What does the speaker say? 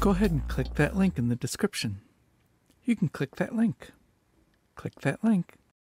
go ahead and click that link in the description. You can click that link. Click that link.